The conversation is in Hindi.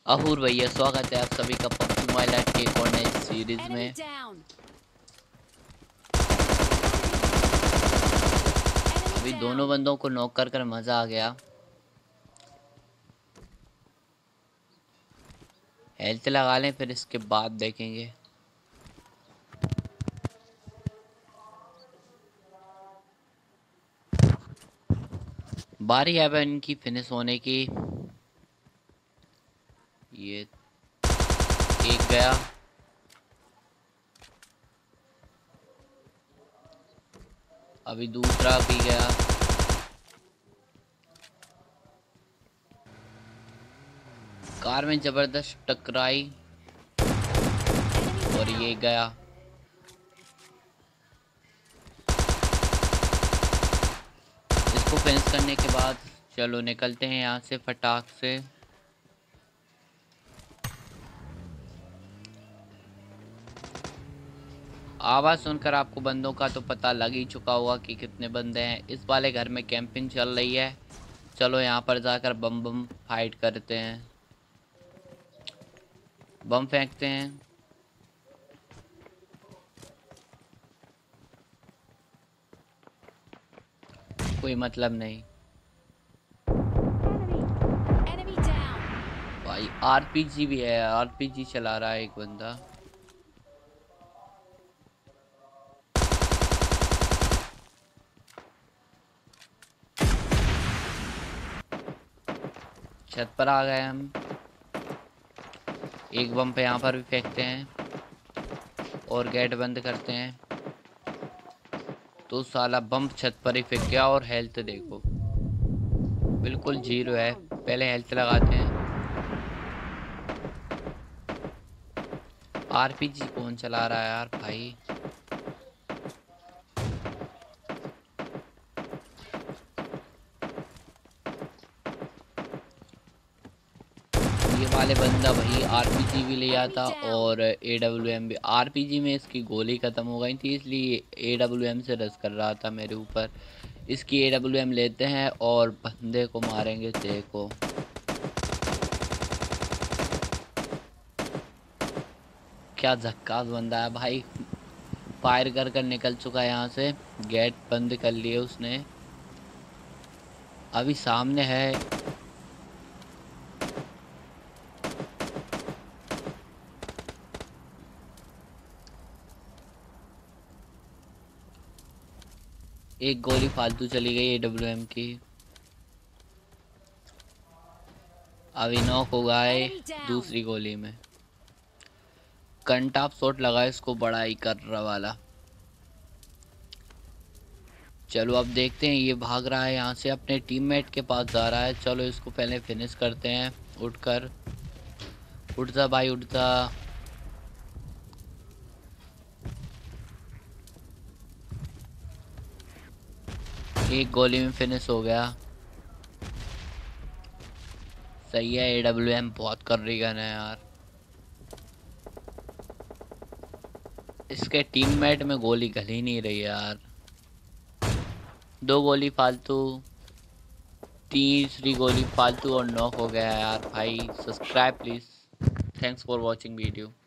अहूर भैया, स्वागत है आप सभी का पबजी मोबाइल ऐप के एक और नई सीरीज में। अभी दोनों बंदों को नॉक कर मजा आ गया। हेल्थ लगा लें, फिर इसके बाद देखेंगे। बारी है अब इनकी फिनिश होने की। ये एक गया, अभी दूसरा भी गया। कार में जबरदस्त टकराई और ये गया। इसको फिनिश करने के बाद चलो निकलते हैं यहाँ से फटाक से। आवाज़ सुनकर आपको बंदों का तो पता लग ही चुका होगा कि कितने बंदे हैं। इस वाले घर में कैंपिंग चल रही है। चलो यहाँ पर जाकर बम बम फाइट करते हैं, बम फेंकते हैं। कोई मतलब नहीं भाई। आरपीजी भी है, आरपीजी चला रहा है एक बंदा। छत पर आ गए हम। एक बम पे यहाँ पर भी फेंकते हैं और गेट बंद करते हैं। तो साला बम छत पर ही फेंक गया और हेल्थ देखो बिल्कुल जीरो है। पहले हेल्थ लगाते हैं। आरपीजी कौन चला रहा है यार भाई? ये वाले बंदा भाई आरपीजी भी ले आता और एडब्ल्यूएम भी। आरपीजी में इसकी गोली ख़त्म हो गई थी, इसलिए एडब्ल्यूएम से रस कर रहा था मेरे ऊपर। इसकी एडब्ल्यूएम लेते हैं और बंदे को मारेंगे। देखो क्या झक्कास बंदा है भाई। फायर कर निकल चुका है यहाँ से। गेट बंद कर लिए उसने। अभी सामने है। एक गोली फालतू चली गई एडब्ल्यूएम की। अभी नॉक हो गए दूसरी गोली में। कंटाप शॉट लगा इसको, बड़ा ही कर रहा वाला। चलो अब देखते हैं। ये भाग रहा है यहाँ से, अपने टीममेट के पास जा रहा है। चलो इसको पहले फिनिश करते हैं। उठकर उठ जा भाई, उठ जा। एक गोली में फिनिश हो गया। सही है, एडब्ल्यूएम बहुत कर रही गन है यार। इसके टीममेट में गोली गल ही नहीं रही यार। दो गोली फालतू, तीसरी गोली फालतू और नॉक हो गया यार भाई। Subscribe please. Thanks for watching video.